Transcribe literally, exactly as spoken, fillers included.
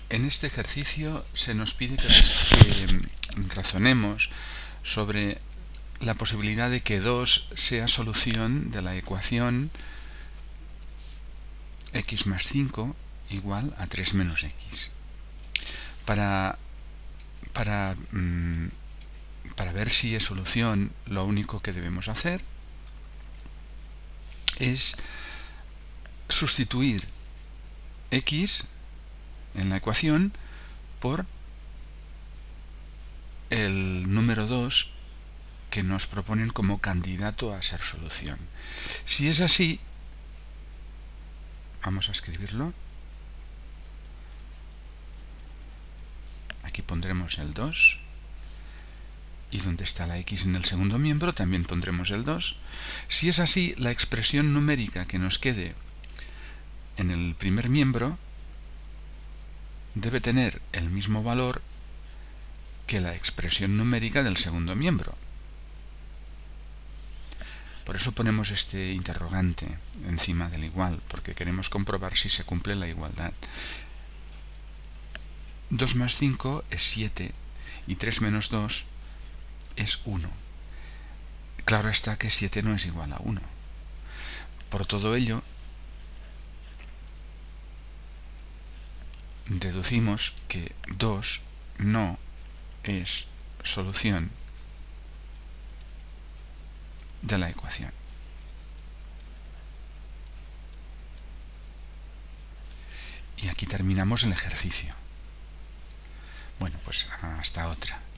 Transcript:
En este ejercicio se nos pide que, que razonemos sobre la posibilidad de que dos sea solución de la ecuación x más cinco igual a tres menos x. Para, para, mmm, para ver si es solución, lo único que debemos hacer es sustituir x en la ecuación por el número dos que nos proponen como candidato a ser solución. Si es así, vamos a escribirlo. Aquí pondremos el dos. Y donde está la x en el segundo miembro también pondremos el dos. Si es así, la expresión numérica que nos quede en el primer miembro debe tener el mismo valor que la expresión numérica del segundo miembro. Por eso ponemos este interrogante encima del igual, porque queremos comprobar si se cumple la igualdad. dos más cinco es siete y tres menos dos es uno. Claro está que siete no es igual a uno. Por todo ello, deducimos que dos no es solución de la ecuación. Y aquí terminamos el ejercicio. Bueno, pues hasta otra.